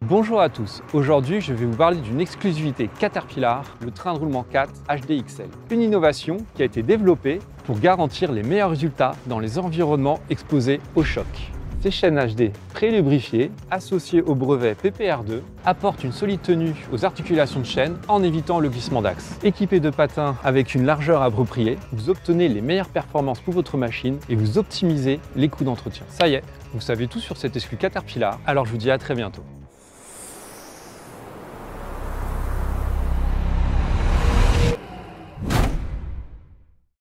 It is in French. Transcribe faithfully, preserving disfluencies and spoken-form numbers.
Bonjour à tous, aujourd'hui je vais vous parler d'une exclusivité Caterpillar, le train de roulement quatre H D X L. Une innovation qui a été développée pour garantir les meilleurs résultats dans les environnements exposés au choc. Ces chaînes H D pré-lubrifiées, associées au brevet P P R deux, apportent une solide tenue aux articulations de chaîne en évitant le glissement d'axe. Équipés de patins avec une largeur appropriée, vous obtenez les meilleures performances pour votre machine et vous optimisez les coûts d'entretien. Ça y est, vous savez tout sur cet exclu Caterpillar, alors je vous dis à très bientôt.